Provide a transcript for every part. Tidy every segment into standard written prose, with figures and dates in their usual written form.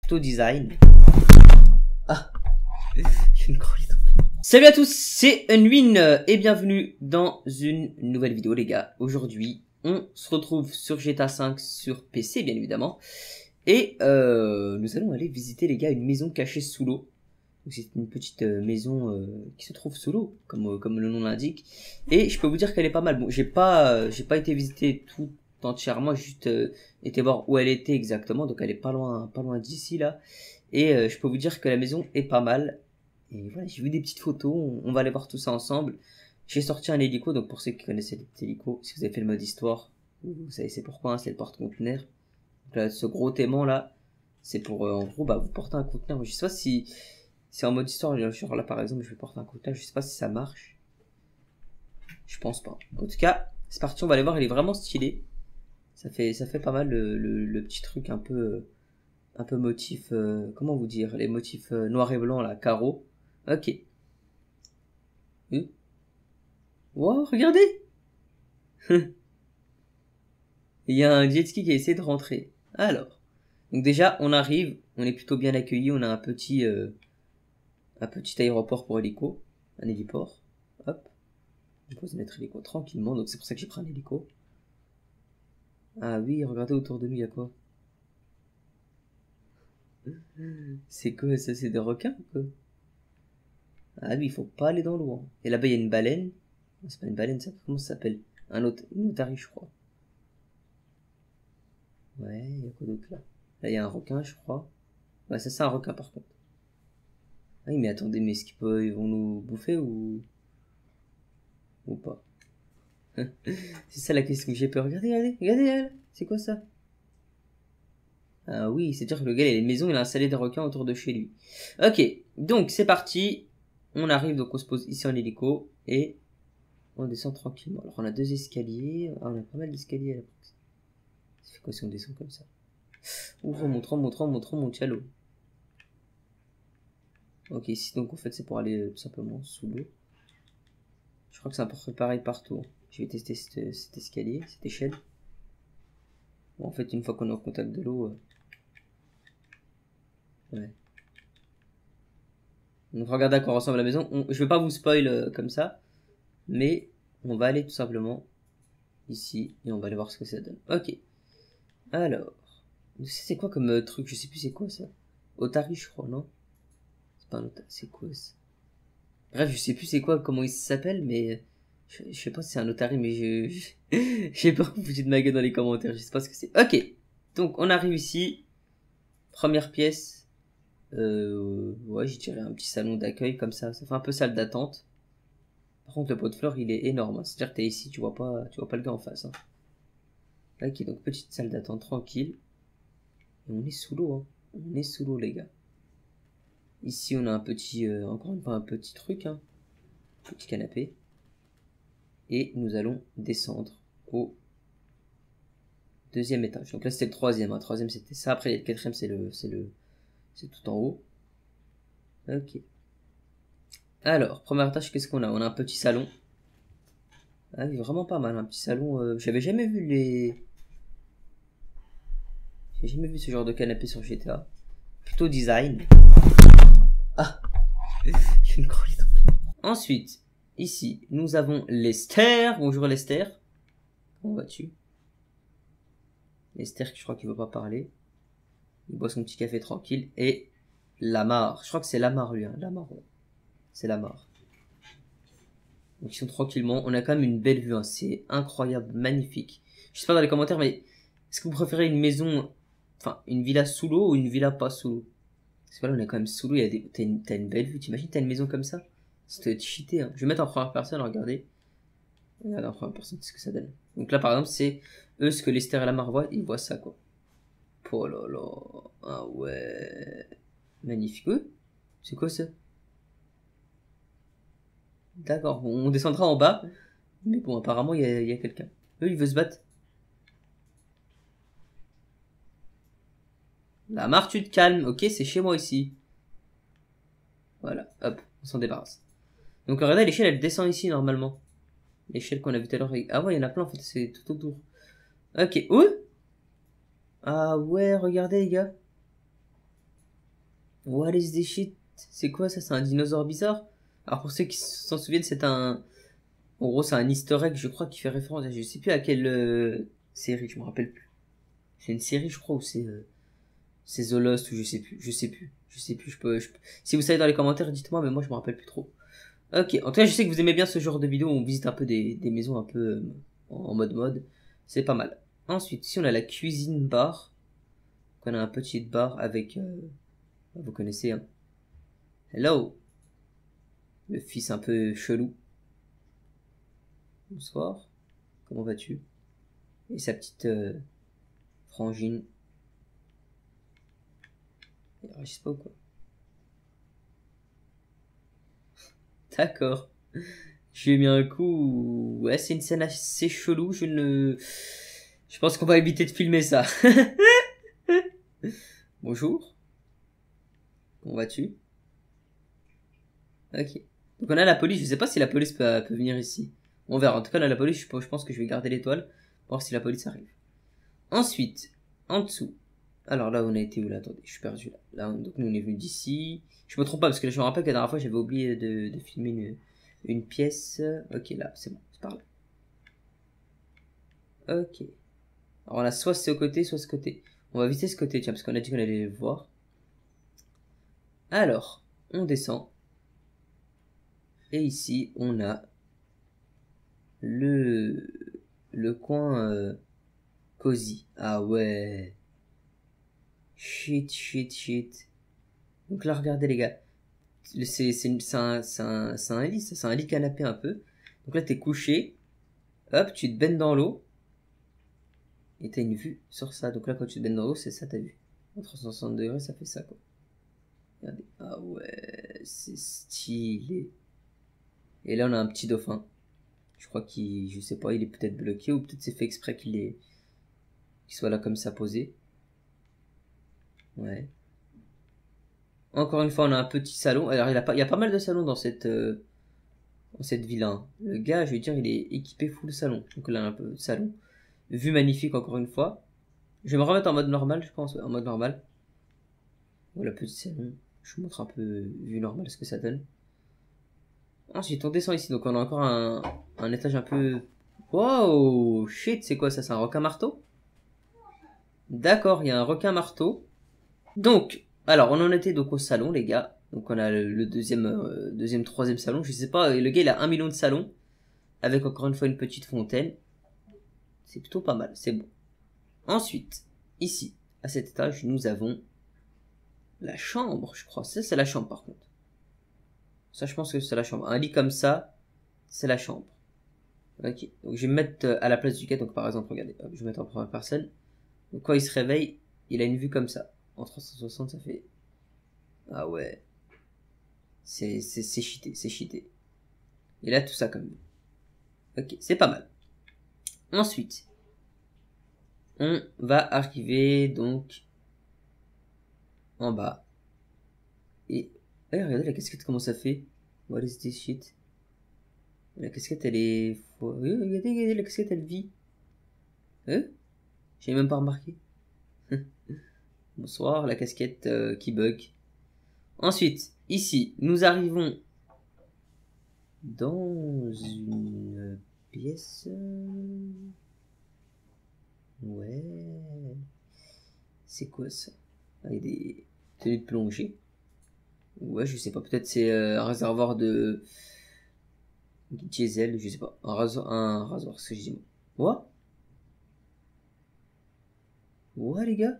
Plutôt design. Ah, j'ai une croix. Salut à tous, c'est Unwin et bienvenue dans une nouvelle vidéo les gars. Aujourd'hui, on se retrouve sur GTA 5 sur PC bien évidemment. Et nous allons aller visiter les gars une maison cachée sous l'eau. C'est une petite maison qui se trouve sous l'eau, comme le nom l'indique. Et je peux vous dire qu'elle est pas mal. Bon, j'ai pas été visiter tout entièrement, j'ai juste été voir où elle était exactement. Donc elle est pas loin d'ici là. Et je peux vous dire que la maison est pas mal. Et voilà, j'ai vu des petites photos, on va aller voir tout ça ensemble. J'ai sorti un hélico, donc pour ceux qui connaissaient les hélicos, si vous avez fait le mode histoire, vous savez c'est pourquoi, hein, c'est le porte-conteneur. Donc là, ce gros aimant là, c'est pour en gros bah vous portez un conteneur. Je sais pas si c'est en mode histoire, genre là par exemple je vais porter un conteneur, je sais pas si ça marche. Je pense pas. En tout cas, c'est parti, on va aller voir, il est vraiment stylé. Ça fait pas mal le petit truc un peu motif, comment vous dire, les motifs noir et blanc là, carreau. Ok. Wow, regardez. Il y a un jet ski qui a essayé de rentrer. Alors, donc déjà, on arrive, on est plutôt bien accueilli, on a un petit aéroport pour hélico, un héliport. Hop. On pose notre hélico tranquillement, donc c'est pour ça que j'ai pris un hélico. Ah oui, regardez autour de nous, il y a quoi? C'est quoi ça? C'est des requins ou quoi? Ah oui, il faut pas aller dans l'eau. Hein. Et là-bas, il y a une baleine. C'est pas une baleine, ça. Comment ça s'appelle? Une otarie, je crois. Ouais, il y a quoi d'autre là? Là, il y a un requin, je crois. Ouais, ça, c'est un requin, par contre. Ah oui, mais attendez, mais est-ce ils vont nous bouffer ou pas? C'est ça la question que j'ai peur. Regardez, c'est quoi ça? Ah oui, c'est-à-dire que le gars, il a une maison, il a installé des requins autour de chez lui. Ok, donc c'est parti. On arrive, donc on se pose ici en hélico et on descend tranquillement. Alors on a deux escaliers, ah, on a pas mal d'escaliers à la proximité. Ça fait quoi si on descend comme ça? Ouh, remonte, à l'eau. Ok, ici donc en fait c'est pour aller tout simplement sous l'eau. Je crois que c'est un peu pareil partout. Je vais tester cet escalier, cette échelle. Bon, en fait une fois qu'on est en contact de l'eau... Ouais. Donc regardez à quoi ressemble la maison. Je vais pas vous spoil comme ça. Mais on va aller tout simplement ici et on va aller voir ce que ça donne. Ok. Alors. C'est quoi comme truc? Je sais plus c'est quoi ça. Otari je crois, non? C'est pas un otari, c'est quoi ça? Bref, je sais plus c'est quoi, comment il s'appelle, mais... Je sais pas si c'est un otari, mais j'ai peur que vous foutiez de ma gueule dans les commentaires, je sais pas ce que c'est. Ok. Donc on arrive ici. Première pièce. Ouais, j'ai tiré un petit salon d'accueil comme ça. Ça fait un peu salle d'attente. Par contre, le pot de fleurs, il est énorme. Hein. C'est-à-dire que t'es ici, tu vois pas le gars en face. Hein. Ok, donc petite salle d'attente tranquille. Et on est sous l'eau. Hein. On est sous l'eau, les gars. Ici, on a un petit, encore une fois, un petit truc. Hein. Petit canapé. Et nous allons descendre au deuxième étage. Donc là, c'était le troisième. Hein. Troisième, c'était ça. Après, il y a le quatrième, c'est tout en haut. Ok. Alors, première étage, qu'est-ce qu'on a? On a un petit salon. Ah oui, vraiment pas mal, un petit salon. J'avais jamais vu J'ai jamais vu ce genre de canapé sur GTA. Plutôt design. Ah, j'ai une croix. Ensuite, ici, nous avons Lester. Bonjour Lester. Comment vas-tu? Lester, je crois qu'il veut pas parler. Il boit son petit café tranquille. Et Lamar. Je crois que c'est Lamar lui. Hein. Lamar, ouais. C'est Lamar. Donc ils sont tranquillement. On a quand même une belle vue. Hein. C'est incroyable, magnifique. Je sais pas dans les commentaires, mais est-ce que vous préférez une maison, enfin une villa sous l'eau ou une villa pas sous l'eau? Parce que là on est quand même sous l'eau. T'as une belle vue. T'imagines t'as une maison comme ça? C'est cheaté. Hein. Je vais mettre en première personne. Regardez. Regardez en première personne ce que ça donne. Donc là par exemple c'est eux ce que Lester et Lamar voient. Ils voient ça quoi. Oh là là. Ah ouais. Magnifique. Oui. C'est quoi ça? D'accord, on descendra en bas. Mais bon, apparemment, il y a quelqu'un. Eux, il veut se battre. Lamar, tu te calmes. Ok, c'est chez moi ici. Voilà, hop, on s'en débarrasse. Donc regardez, l'échelle, elle descend ici, normalement. L'échelle qu'on a vu tout à l'heure. Ah ouais, il y en a plein, en fait, c'est tout autour. Ok, où? Ah ouais, regardez, les gars. What is this shit? C'est quoi ça? C'est un dinosaure bizarre? Alors pour ceux qui s'en souviennent, c'est un... En gros, c'est un easter egg, je crois, qui fait référence à... Je sais plus à quelle série, je me rappelle plus. C'est une série, je crois, ou c'est The Lost, ou je sais plus. Si vous savez dans les commentaires, dites-moi, mais moi je me rappelle plus trop. Ok, en tout cas, je sais que vous aimez bien ce genre de vidéo où on visite un peu des maisons un peu en mode. C'est pas mal. Ensuite, ici on a la cuisine bar. Donc, on a un petit bar avec... vous connaissez, hein. Hello. Le fils un peu chelou. Bonsoir. Comment vas-tu? Et sa petite frangine. Il réagit pas ou quoi? D'accord. Je lui ai mis un coup. Ouais, c'est une scène assez chelou. Je pense qu'on va éviter de filmer ça. Bonjour. Comment vas-tu? Ok. Donc on a la police. Je sais pas si la police peut venir ici. On verra. En tout cas, on a la police. Je pense que je vais garder l'étoile. Pour voir si la police arrive. Ensuite, en dessous. Alors là, on a été où là? Attendez, je suis perdu là. Là, donc nous on est venu d'ici. Je me trompe pas parce que là, je me rappelle que la dernière fois j'avais oublié de filmer une pièce. Ok, là, c'est bon, c'est par là. Ok. Alors là, soit c'est au côté, soit ce côté. On va visiter ce côté, tiens, parce qu'on a dit qu'on allait le voir. Alors, on descend. Et ici, on a le coin cosy. Ah ouais. Shit. Donc là, regardez les gars. C'est un lit, c'est un lit canapé un peu. Donc là, t'es couché. Hop, tu te baignes dans l'eau. Et t'as une vue sur ça. Donc là, quand tu te baignes dans l'eau, c'est ça ta vue. À 360 degrés, ça fait ça, quoi. Regardez. Ah ouais, c'est stylé. Et là, on a un petit dauphin. Je crois je sais pas, il est peut-être bloqué ou peut-être c'est fait exprès qu'il soit là comme ça posé. Ouais. Encore une fois, on a un petit salon. Alors, il y a pas mal de salons dans cette ville-là, hein. Le gars, je vais dire, il est équipé full salon. Donc là, un peu de salon. Vue magnifique, encore une fois. Je vais me remettre en mode normal, je pense. Ouais, en mode normal. Voilà, petit salon. Je vous montre un peu vue normale, ce que ça donne. Ensuite, on descend ici. Donc, on a encore un étage un peu... Wow, shit, c'est quoi ça? C'est un requin marteau? D'accord, il y a un requin marteau. Donc, alors, on en était donc au salon, les gars. Donc, on a le deuxième, troisième salon. Je sais pas, le gars, il a 1 million de salons. Avec encore une fois une petite fontaine. C'est plutôt pas mal, c'est bon. Ensuite, ici, à cet étage, nous avons la chambre, je crois. Ça, c'est la chambre, par contre. Ça, je pense que c'est la chambre. Un lit comme ça, c'est la chambre. Ok, donc je vais me mettre à la place du gars. Donc, par exemple, regardez, hop, je vais mettre en première personne. Donc, quand il se réveille, il a une vue comme ça. En 360, ça fait... Ah ouais. C'est cheaté. Et là, tout ça comme... Ok, c'est pas mal. Ensuite, on va arriver donc en bas. Et regardez la casquette comment ça fait. What is this shit? La casquette elle est... Oui, regardez, la casquette elle vit. J'ai même pas remarqué. Bonsoir, la casquette qui bug. Ensuite, ici, nous arrivons dans une pièce... Ouais... C'est quoi ça? Ah, il y a des tenues de plongée. Ouais, je sais pas, peut-être c'est un réservoir de diesel, je sais pas. Un rasoir, ce que je dis. What? What, les gars?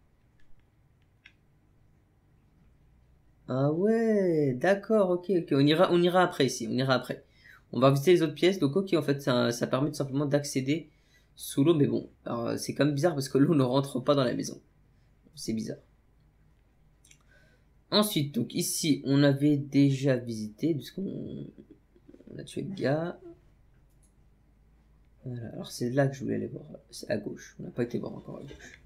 Ah ouais, d'accord, ok. On ira après ici, on ira après. On va visiter les autres pièces, donc ok, en fait, ça permet tout simplement d'accéder sous l'eau, mais bon, alors c'est quand même bizarre parce que l'eau ne rentre pas dans la maison. C'est bizarre. Ensuite, donc ici, on avait déjà visité, puisqu'on a tué le gars. Voilà, alors c'est là que je voulais aller voir. C'est à gauche. On n'a pas été voir encore à gauche.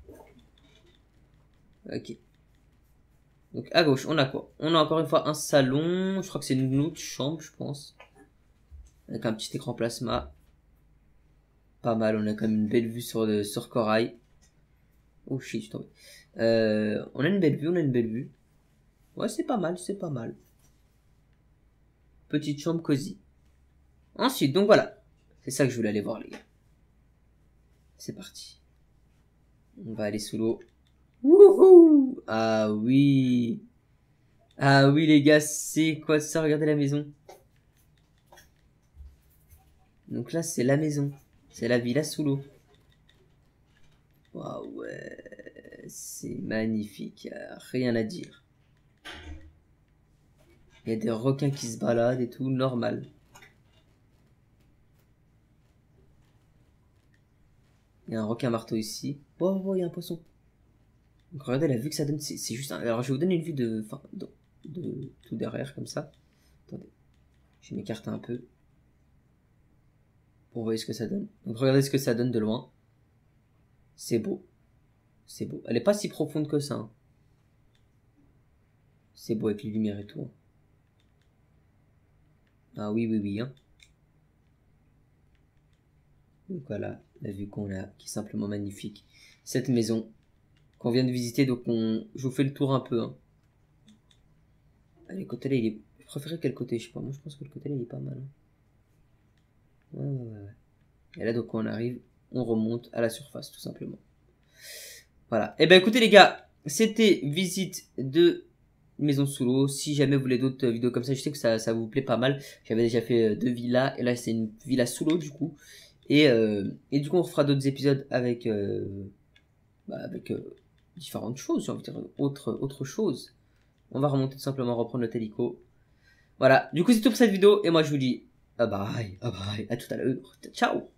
Ok. Donc à gauche, on a quoi? On a encore une fois un salon. Je crois que c'est une autre chambre, je pense. Avec un petit écran plasma. Pas mal, on a quand même une belle vue sur Corail. Oh shit, je suis tombé. On a une belle vue. Ouais, c'est pas mal, c'est pas mal. Petite chambre cosy. Ensuite, donc voilà. C'est ça que je voulais aller voir, les gars. C'est parti. On va aller sous l'eau. Wouhou! Ah oui. Ah oui, les gars, c'est quoi ça? Regardez la maison. Donc là, c'est la maison. C'est la villa sous l'eau. Waouh, ouais. C'est magnifique. Rien à dire. Il y a des requins qui se baladent et tout, normal. Il y a un requin marteau ici. Oh, oh, il y a un poisson. Donc regardez la vue que ça donne. C'est juste un... Alors je vais vous donner une vue de tout derrière, comme ça. Attendez. Je vais m'écarter un peu. Pour voir ce que ça donne. Donc regardez ce que ça donne de loin. C'est beau. C'est beau. Elle est pas si profonde que ça. Hein. C'est beau avec les lumières et tout. Hein. Ah oui, oui, oui. Hein. Donc voilà, la vue qu'on a, qui est simplement magnifique. Cette maison qu'on vient de visiter, donc je vous fais le tour un peu. Hein. Allez, côté là, il est... Je préférais quel côté, je sais pas. Moi, je pense que le côté là, il est pas mal. Hein. Ouais. Et là, donc, quand on arrive, on remonte à la surface, tout simplement. Voilà. Et ben, écoutez, les gars, c'était visite de maison sous l'eau. Si jamais vous voulez d'autres vidéos comme ça, je sais que ça vous plaît pas mal. J'avais déjà fait 2 villas, et là, c'est une villa sous l'eau, du coup. Et du coup, on refera d'autres épisodes avec différentes choses, j'ai envie de dire, autre chose. On va remonter tout simplement, reprendre le hélico. Voilà, du coup c'est tout pour cette vidéo, et moi je vous dis bye bye, à tout à l'heure, ciao.